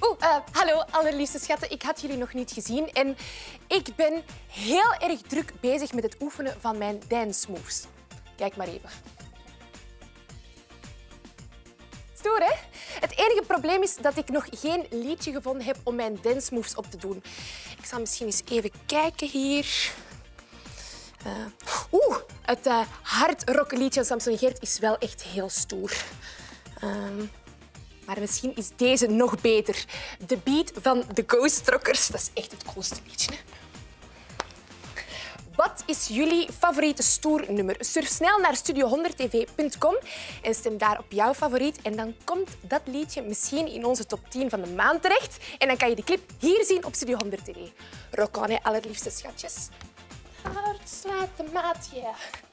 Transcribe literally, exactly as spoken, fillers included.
Goed, uh, hallo allerliefste schatten. Ik had jullie nog niet gezien en ik ben heel erg druk bezig met het oefenen van mijn dance moves. Kijk maar even. Stoer, hè? Het enige probleem is dat ik nog geen liedje gevonden heb om mijn dance moves op te doen. Ik zal misschien eens even kijken hier. Uh, Oeh, het uh, hardrock liedje van Samson Gert is wel echt heel stoer. Uh, maar misschien is deze nog beter. De beat van de Ghost Rockers, dat is echt het coolste liedje. Hè? Wat is jullie favoriete stoernummer? Surf snel naar studio honderd t v punt com en stem daar op jouw favoriet. En dan komt dat liedje misschien in onze top tien van de maand terecht. En dan kan je de clip hier zien op Studio honderd T V. Rock on, hè, allerliefste schatjes. Hart slaat de maat, yeah.